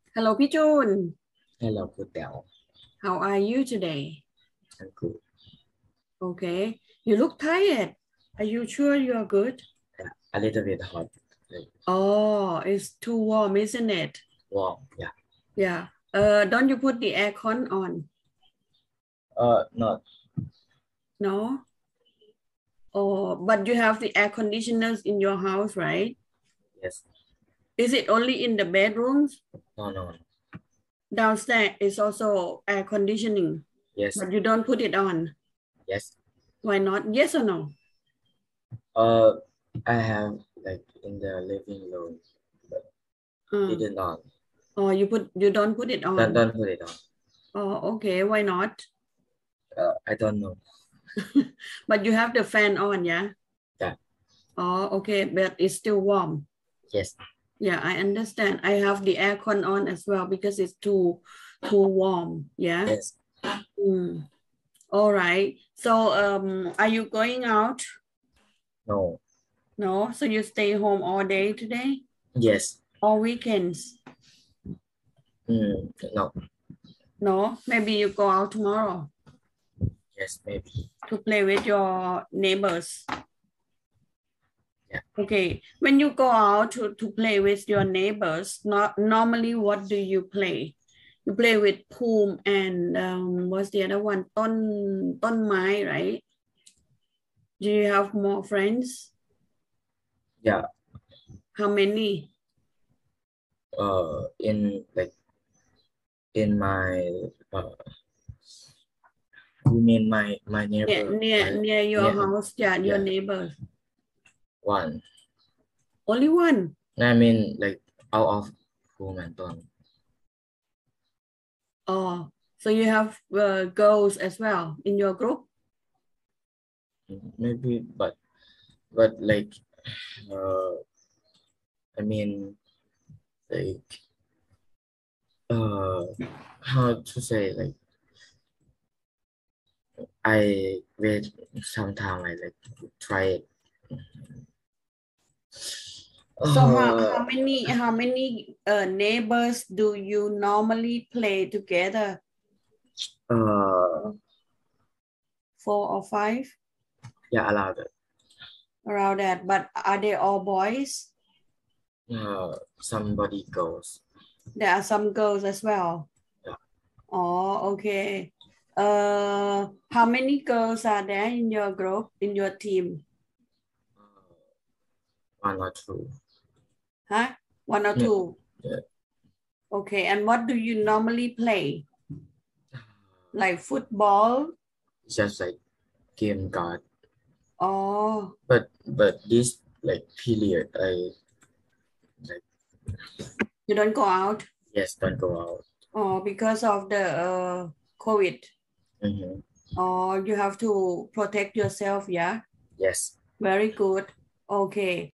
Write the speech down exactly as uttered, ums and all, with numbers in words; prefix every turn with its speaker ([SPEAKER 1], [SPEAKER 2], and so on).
[SPEAKER 1] Hello พี่จูน
[SPEAKER 2] ให้เราพูดแต๋ว
[SPEAKER 1] How are you today?
[SPEAKER 2] ทั้งคู่
[SPEAKER 1] Okay. You look tired. Are you sure you are good?
[SPEAKER 2] a little bit hot like
[SPEAKER 1] Oh, it's too warm, isn't it?
[SPEAKER 2] warm yeah
[SPEAKER 1] Yeah. Uh, don't you put the aircon on?
[SPEAKER 2] uh not
[SPEAKER 1] No? Oh, but you have the air conditioners in your house, right?
[SPEAKER 2] yes
[SPEAKER 1] Is it only in the bedrooms?
[SPEAKER 2] no no
[SPEAKER 1] Downstairs is also air conditioning,
[SPEAKER 2] yes
[SPEAKER 1] but you don't put it on.
[SPEAKER 2] yes
[SPEAKER 1] Why not? Yes or no?
[SPEAKER 2] uh I have like in the living room but
[SPEAKER 1] Uh,
[SPEAKER 2] didn't on
[SPEAKER 1] or you put you don't put it
[SPEAKER 2] don't
[SPEAKER 1] on.
[SPEAKER 2] don't put it on
[SPEAKER 1] Oh, okay. Why not?
[SPEAKER 2] uh, I don't know
[SPEAKER 1] But you have the fan on, yeah?
[SPEAKER 2] yeah
[SPEAKER 1] Oh, okay, but it's still warm.
[SPEAKER 2] yes
[SPEAKER 1] Yeah, I understand. I have the aircon on as well because it's too too warm. Yeah.
[SPEAKER 2] yes
[SPEAKER 1] Mm. All right. So, um, are you going out?
[SPEAKER 2] no
[SPEAKER 1] No. So you stay home all day today?
[SPEAKER 2] yes
[SPEAKER 1] All weekends?
[SPEAKER 2] mm, no
[SPEAKER 1] No. Maybe you go out tomorrow
[SPEAKER 2] yes maybe
[SPEAKER 1] to play with your neighbors.
[SPEAKER 2] yeah
[SPEAKER 1] Okay. When you go out to, to play with your neighbors, not normally what do you play? You play with poom and um, what's the other one? ต้นต้นไม้ right? Do you have more friends?
[SPEAKER 2] yeah
[SPEAKER 1] How many?
[SPEAKER 2] uh in like in my uh you mean my my
[SPEAKER 1] Near
[SPEAKER 2] neighbor
[SPEAKER 1] near
[SPEAKER 2] right
[SPEAKER 1] near your
[SPEAKER 2] yeah
[SPEAKER 1] house, yeah, your
[SPEAKER 2] yeah
[SPEAKER 1] neighbors.
[SPEAKER 2] one
[SPEAKER 1] Only one.
[SPEAKER 2] I mean like out of whom and done
[SPEAKER 1] Oh, so you have uh, girls as well in your group?
[SPEAKER 2] maybe but but like uh I mean like uh how to say like I wait sometime I like try it
[SPEAKER 1] So how, how
[SPEAKER 2] uh
[SPEAKER 1] many how many uh, neighbors do you normally play together?
[SPEAKER 2] uh
[SPEAKER 1] Four or five?
[SPEAKER 2] yeah allowed it
[SPEAKER 1] Around that, but are they all boys?
[SPEAKER 2] uh somebody goes
[SPEAKER 1] There are some girls as well.
[SPEAKER 2] yeah
[SPEAKER 1] Oh, okay. Uh, how many girls are there in your group, in your team?
[SPEAKER 2] uh, one or two
[SPEAKER 1] Huh? One or
[SPEAKER 2] yeah,
[SPEAKER 1] two?
[SPEAKER 2] yeah.
[SPEAKER 1] Okay, and what do you normally play? Like football?
[SPEAKER 2] Just like game card
[SPEAKER 1] Oh,
[SPEAKER 2] but but this like period I like
[SPEAKER 1] you don't go out?
[SPEAKER 2] yes don't go out
[SPEAKER 1] Oh, because of the uh, COVID.
[SPEAKER 2] hmm
[SPEAKER 1] Oh, you have to protect yourself, yeah?
[SPEAKER 2] yes
[SPEAKER 1] Very good. Okay.